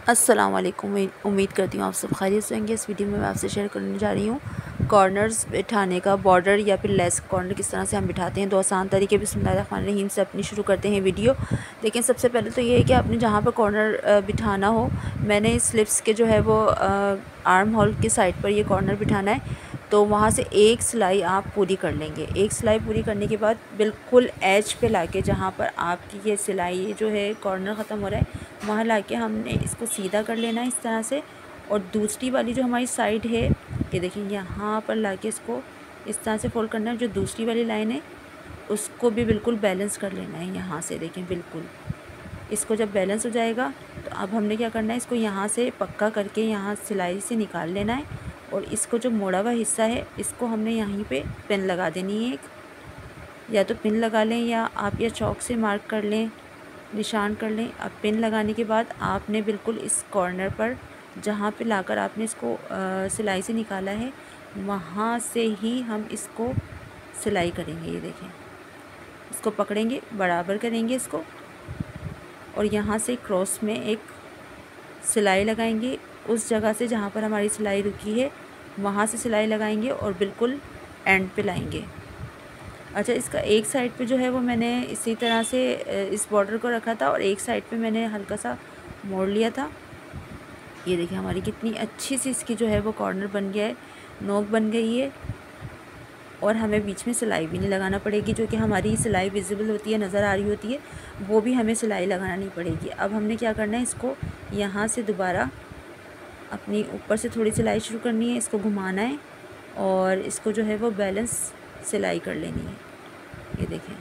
अस्सलाम वालेकुम। उम्मीद करती हूँ आप सब खैरियत से होंगे। इस वीडियो में मैं आपसे शेयर करने जा रही हूँ कॉर्नर्स बिठाने का, बॉर्डर या फिर लेस कॉर्नर किस तरह से हम बिठाते हैं। दो आसान तरीके बिस्मिल्लाहिर्रहमानिर्रहीम से अपनी शुरू करते हैं वीडियो। लेकिन सबसे पहले तो ये है कि आपने जहाँ पर कॉर्नर बिठाना हो, मैंने स्लिप्स के जो है वो आर्म होल के साइड पर ये कॉर्नर बिठाना है, तो वहाँ से एक सिलाई आप पूरी कर लेंगे। एक सिलाई पूरी करने के बाद बिल्कुल एज पे लाके, जहाँ पर आपकी ये सिलाई जो है कॉर्नर ख़त्म हो रहा है, वहाँ लाके हमने इसको सीधा कर लेना है इस तरह से। और दूसरी वाली जो हमारी साइड है, ये देखिए यहाँ पर लाके इसको इस तरह से फोल्ड करना है। जो दूसरी वाली लाइन है उसको भी बिल्कुल बैलेंस कर लेना है यहाँ से। देखें बिल्कुल इसको जब बैलेंस हो जाएगा तो अब हमने क्या करना है, इसको यहाँ से पक्का करके यहाँ सिलाई से निकाल लेना है। और इसको जो मोड़ा हुआ हिस्सा है इसको हमने यहीं पे पिन लगा देनी है एक, या तो पिन लगा लें या आप या चौक से मार्क कर लें, निशान कर लें। अब पिन लगाने के बाद आपने बिल्कुल इस कॉर्नर पर जहाँ पे लाकर आपने इसको सिलाई से निकाला है, वहाँ से ही हम इसको सिलाई करेंगे। ये देखें, इसको पकड़ेंगे, बराबर करेंगे इसको और यहाँ से क्रॉस में एक सिलाई लगाएंगे। उस जगह से जहाँ पर हमारी सिलाई रुकी है वहाँ से सिलाई लगाएंगे और बिल्कुल एंड पे लाएंगे। अच्छा, इसका एक साइड पे जो है वो मैंने इसी तरह से इस बॉर्डर को रखा था और एक साइड पे मैंने हल्का सा मोड़ लिया था। ये देखिए हमारी कितनी अच्छी सी इसकी जो है वो कॉर्नर बन गया है, नोक बन गई है। और हमें बीच में सिलाई भी नहीं लगाना पड़ेगी। जो कि हमारी सिलाई विजिबल होती है, नज़र आ रही होती है, वो भी हमें सिलाई लगाना नहीं पड़ेगी। अब हमने क्या करना है, इसको यहाँ से दोबारा अपनी ऊपर से थोड़ी सिलाई शुरू करनी है, इसको घुमाना है और इसको जो है वो बैलेंस सिलाई कर लेनी है। ये देखें,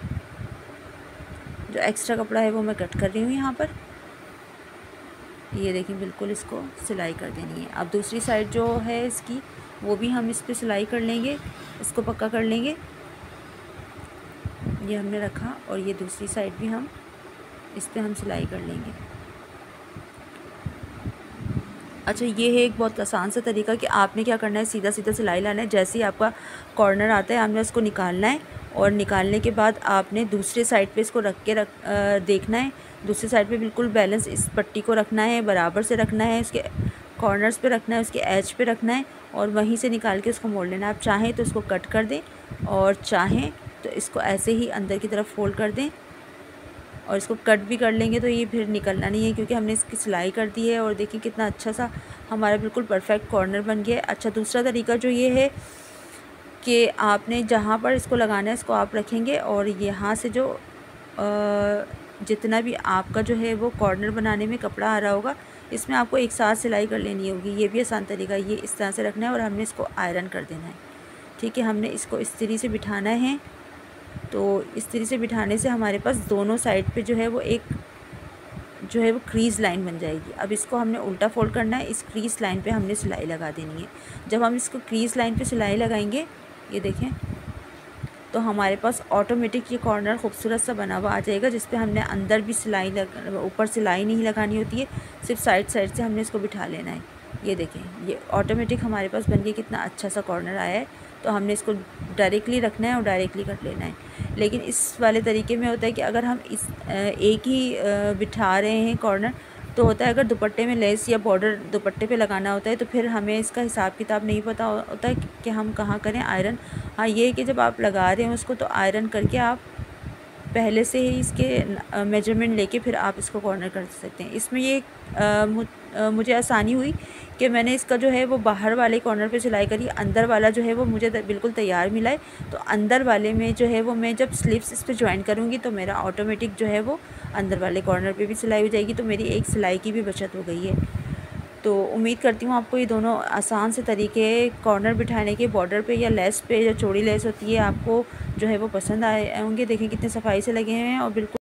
जो एक्स्ट्रा कपड़ा है वो मैं कट कर रही हूँ यहाँ पर। ये देखें, बिल्कुल इसको सिलाई कर देनी है। अब दूसरी साइड जो है इसकी, वो भी हम इस पर सिलाई कर लेंगे, इसको पक्का कर लेंगे। ये हमने रखा और ये दूसरी साइड भी हम इस पर हम सिलाई कर लेंगे। अच्छा, ये है एक बहुत आसान सा तरीका कि आपने क्या करना है, सीधा सीधा सिलाई लाना है। जैसे ही आपका कॉर्नर आता है आपने उसको निकालना है और निकालने के बाद आपने दूसरे साइड पे इसको रख के देखना है। दूसरी साइड पे बिल्कुल बैलेंस इस पट्टी को रखना है, बराबर से रखना है, उसके कॉर्नर्स पे रखना है, उसके एज पे रखना है और वहीं से निकाल के उसको मोड़ लेना है। आप चाहें तो इसको कट कर दें और चाहें तो इसको ऐसे ही अंदर की तरफ फोल्ड कर दें। और इसको कट भी कर लेंगे तो ये फिर निकलना नहीं है, क्योंकि हमने इसकी सिलाई कर दी है। और देखिए कितना अच्छा सा हमारा बिल्कुल परफेक्ट कॉर्नर बन गया है। अच्छा, दूसरा तरीका जो ये है कि आपने जहाँ पर इसको लगाना है इसको आप रखेंगे और यहाँ से जो जितना भी आपका जो है वो कॉर्नर बनाने में कपड़ा आ रहा होगा, इसमें आपको एक साथ सिलाई कर लेनी होगी। ये भी आसान तरीका, ये इस तरह से रखना है और हमने इसको आयरन कर देना है। ठीक है, हमने इसको इस तरीके से बिठाना है। तो इस तरीके से बिठाने से हमारे पास दोनों साइड पे जो है वो एक जो है वो क्रीज़ लाइन बन जाएगी। अब इसको हमने उल्टा फोल्ड करना है, इस क्रीज़ लाइन पे हमने सिलाई लगा देनी है। जब हम इसको क्रीज़ लाइन पे सिलाई लगाएंगे, ये देखें, तो हमारे पास ऑटोमेटिक ये कॉर्नर खूबसूरत सा बना हुआ आ जाएगा, जिस पे हमने अंदर भी सिलाई ऊपर सिलाई नहीं लगानी होती है, सिर्फ साइड साइड से हमने इसको बिठा लेना है। ये देखें, ये ऑटोमेटिक हमारे पास बन के कितना अच्छा सा कॉर्नर आया है। तो हमने इसको डायरेक्टली रखना है और डायरेक्टली कर लेना है। लेकिन इस वाले तरीके में होता है कि अगर हम इस एक ही बिठा रहे हैं कॉर्नर, तो होता है अगर दुपट्टे में लेस या बॉर्डर दुपट्टे पे लगाना होता है तो फिर हमें इसका हिसाब किताब नहीं पता होता है कि हम कहाँ करें आयरन। हाँ, ये है कि जब आप लगा रहे हैं उसको, तो आयरन करके आप पहले से ही इसके मेजरमेंट लेके फिर आप इसको कॉर्नर कर सकते हैं। इसमें ये मुझे आसानी हुई कि मैंने इसका जो है वो बाहर वाले कॉर्नर पे सिलाई करी, अंदर वाला जो है वो मुझे बिल्कुल तैयार मिला है। तो अंदर वाले में जो है वो मैं जब स्लीव्स इस पे ज्वाइन करूँगी तो मेरा ऑटोमेटिक जो है वो अंदर वाले कॉर्नर पे भी सिलाई हो जाएगी। तो मेरी एक सिलाई की भी बचत हो गई है। तो उम्मीद करती हूँ आपको ये दोनों आसान से तरीके कॉर्नर बिठाने के, बॉर्डर पे या लेस पे, जो चौड़ी लेस होती है, आपको जो है वो पसंद आए होंगे। देखें कितने सफाई से लगे हुए हैं और बिल्कुल